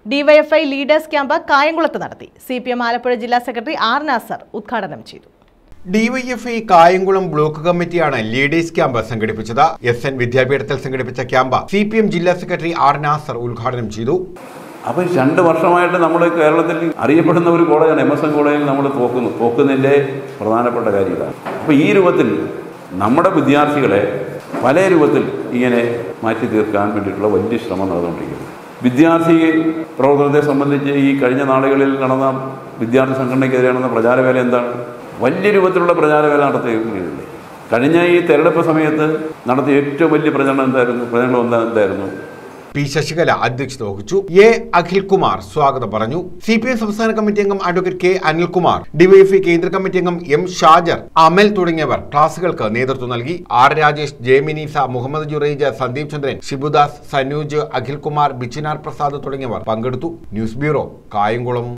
DYFI leaders camp കായംകുളത്ത് നടത്തി. CPM Alappuzha ജില്ലാ സെക്രട്ടറി ആർ നാസർ ഉദ്ഘാടനം ചെയ്തു. ഡിവൈഎഫ്ഐ കായംകുളം ബ്ലോക്ക് കമ്മിറ്റിയാണ് ലീഡേഴ്സ് ക്യാമ്പ് സംഘടിപ്പിച്ചത്. SN വിദ്യാപീഠത്തിൽ സംഘടിപ്പിച്ച ക്യാമ്പ് CPM ജില്ലാ സെക്രട്ടറി ആർ നാസർ ഉദ്ഘാടനം ചെയ്തു. അപ്പോൾ 2 വർഷമായിട്ട് നമ്മൾ കേരളത്തിൽ അറിയപ്പെടുന്ന ഒരു കോളേജാണ് MSN കോളേജിൽ നമ്മൾ തോക്കുന്നതിൻ്റെ പ്രധാനപ്പെട്ട കാര്യം ഇതാണ്. അപ്പോൾ ഈ രൂപത്തിൽ നമ്മുടെ വിദ്യാർത്ഥികളെ പല രൂപത്തിൽ ഇങ്ങനെ മാറ്റി തീർക്കാൻ വേണ്ടിയിട്ടുള്ള വലിയ ശ്രമം നടന്നുകൊണ്ടിരിക്കുന്നു. വിദ്യാർത്ഥി പ്രവർത്തനത്തെ സംബന്ധിച്ച് ഈ കഴിഞ്ഞ നാളുകളിൽ നടന്ന വിദ്യാർത്ഥി സംഘടനയ്ക്കെതിരെ നടന്ന പ്രചാരവേല എന്താണ്? വലിയ രൂപത്തിലുള്ള പ്രചാരവേല നടത്തിയിട്ടുണ്ട്. കഴിഞ്ഞ ഈ തെരഞ്ഞെടുപ്പ് സമയത്ത് നടത്തിയ ഏറ്റവും വലിയ പ്രചരണം എന്തായിരുന്നു? P. ശശികല അധ്യക്ഷത വഹിച്ചു. A. അഖിൽകുമാർ സ്വാഗതം പറഞ്ഞു. CPM സംസ്ഥാന കമ്മിറ്റി അംഗം അഡ്വക്കേറ്റ് K. അനിൽകുമാർ, ഡിവൈഎഫ്ഐ കേന്ദ്ര കമ്മിറ്റി അംഗം M. ഷാജർ, അമൽ തുടങ്ങിയവർ ക്ലാസുകൾക്ക് നേതൃത്വം നൽകി. R. രാജേഷ്, J. മിനീസ, മുഹമ്മദ് ജുറൈജ്, സന്ദീപ് ചന്ദ്രൻ, ഷിബുദാസ്, സനൂജ്, അഖിൽകുമാർ, ബിച്ചിനാർ പ്രസാദ് തുടങ്ങിയവർ പങ്കെടുത്തു. News bureau, Kayamkulam.